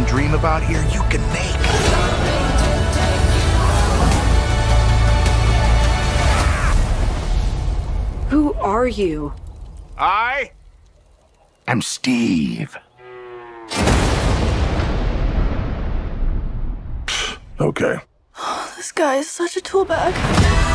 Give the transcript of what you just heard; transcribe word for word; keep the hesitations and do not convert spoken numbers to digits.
dream about here, you can make. Who are you? I am Steve. Okay. This guy is such a tool bag.